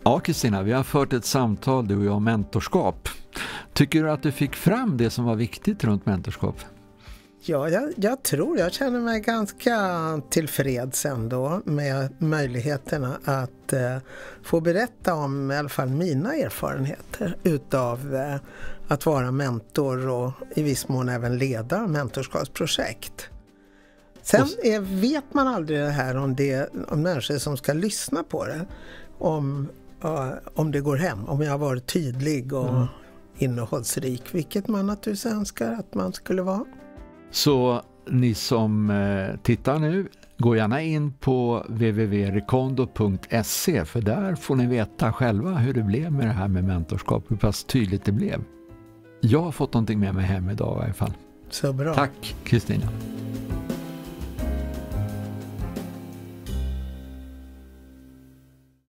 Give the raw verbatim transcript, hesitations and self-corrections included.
Ja, Kristina, vi har fört ett samtal, du och jag, om mentorskap. Tycker du att du fick fram det som var viktigt runt mentorskap? Ja, jag, jag tror, jag känner mig ganska tillfreds ändå med möjligheterna att eh, få berätta om i alla fall mina erfarenheter utav eh, att vara mentor och i viss mån även leda mentorskapsprojekt. Sen är, vet man aldrig det här om, det, om människor som ska lyssna på det, om, uh, om det går hem, om jag har varit tydlig och mm. innehållsrik, vilket man naturligtvis önskar att man skulle vara. Så ni som eh, tittar nu, gå gärna in på w w w punkt recondo punkt se, för där får ni veta själva hur det blev med det här med mentorskap, hur pass tydligt det blev. Jag har fått någonting med mig hem idag i alla fall. Så bra. Tack, Kristina.